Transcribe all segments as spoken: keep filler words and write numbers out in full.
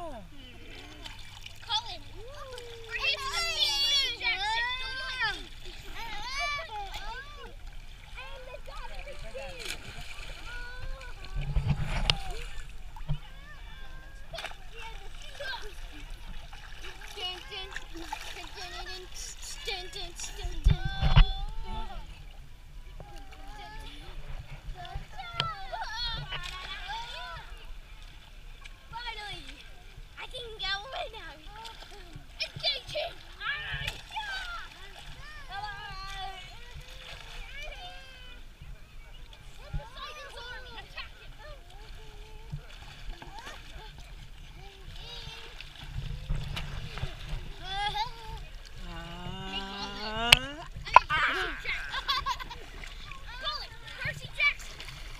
Colin. It's Percy Jackson. Finally, I can go away now. It's Jason. Poseidon's army, attack him. Colin, Percy Jackson.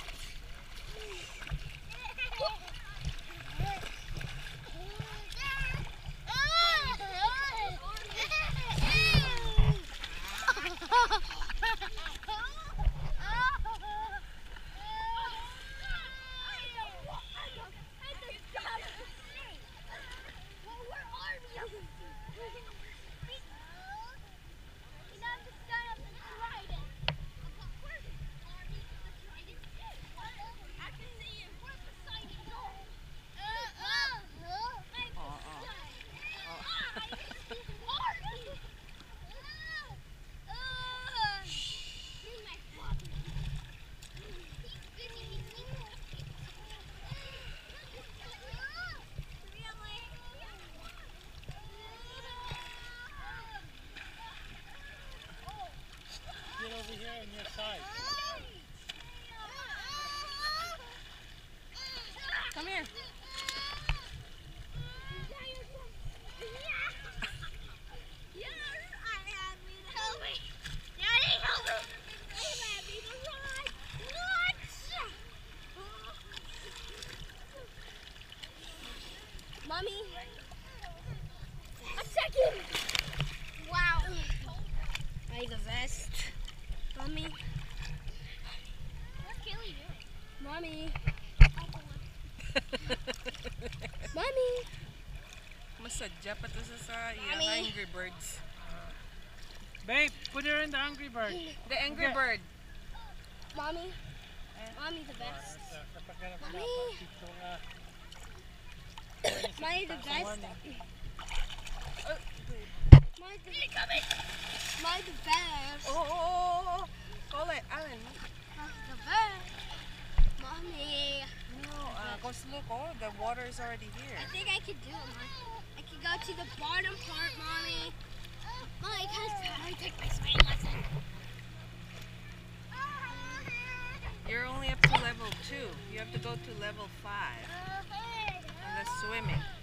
Get over here on your side. Come here. Mommy, a second. Wow. Are you the best? Mommy. What's Kaylee doing? Mommy. Mommy. Masadya pa to sa sa Mommy. yeah, Angry Birds. Babe, put her in the Angry Bird. The Angry Okay. Bird. Mommy. Mommy the best. Mommy. Mommy the best. Mommy the coming. Mommy the best. Oh, oh, oh, oh. Call it, Alan. Mommy the best. Mommy. No, uh, go slow. Oh, the water is already here. I think I could do it, Mom. I could go to the bottom part, Mommy. Mommy, can I take my swimming lesson? You're only up to level two. You have to go to level five. And the swimming.